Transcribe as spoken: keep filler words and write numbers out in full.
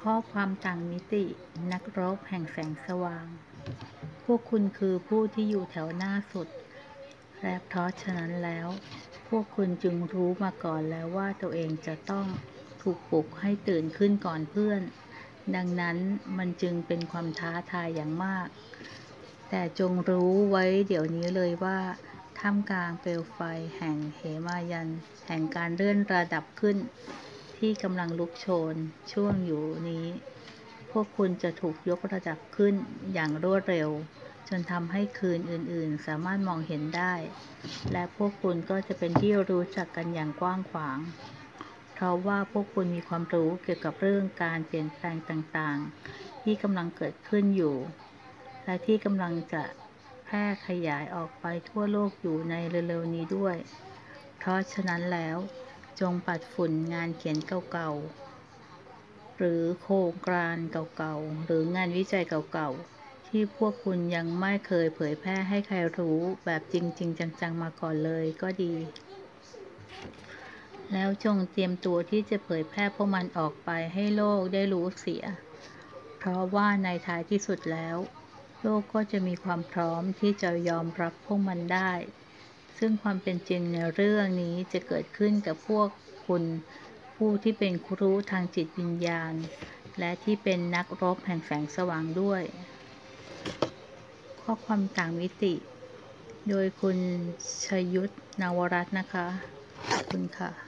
ข้อความต่างมิตินักรบแห่งแสงสว่าง พวกคุณคือผู้ที่อยู่แถวหน้าสุด และเพราะฉะนั้นแล้ว พวกคุณจึงรู้มาก่อนแล้วว่าตัวเองจะต้องถูกปลุกให้ตื่นขึ้นก่อนเพื่อน ดังนั้นมันจึงเป็นความท้าทายอย่างมาก แต่จงรู้ไว้เดี๋ยวนี้เลยว่าท่ามกลางเปลวไฟแห่งเหมายันแห่งการเลื่อนระดับขึ้นที่กำลังลุกโชนช่วงอยู่นี้ พวกคุณจะถูกยกระดับขึ้นอย่างรวดเร็วจนทำให้คืนอื่นๆสามารถมองเห็นได้ และพวกคุณก็จะเป็นที่รู้จักกันอย่างกว้างขวาง เพราะว่าพวกคุณมีความรู้เกี่ยวกับเรื่องการเปลี่ยนแปลงต่างๆที่กำลังเกิดขึ้นอยู่ และที่กำลังจะแพร่ขยายออกไปทั่วโลกอยู่ในเร็วๆนี้ด้วย เพราะฉะนั้นแล้วจงปัดฝุ่นงานเขียนเก่าๆหรือโครงการเก่าๆหรืองานวิจัยเก่าๆที่พวกคุณยังไม่เคยเผยแพร่ให้ใครรู้แบบจริงๆจังๆมาก่อนเลยก็ดี แล้วจงเตรียมตัวที่จะเผยแพร่พวกมันออกไปให้โลกได้รู้เสีย เพราะว่าในท้ายที่สุดแล้วโลกก็จะมีความพร้อมที่จะยอมรับพวกมันได้ ซึ่งความเป็นจริงในเรื่องนี้จะเกิดขึ้นกับพวกคุณผู้ที่เป็นครูทางจิตวิญญาณและที่เป็นนักรบแห่งแสงสว่างด้วย ข้อความต่างมิติ โดยคุณชยุทธ นวรัตน์นะคะ ขอบคุณค่ะ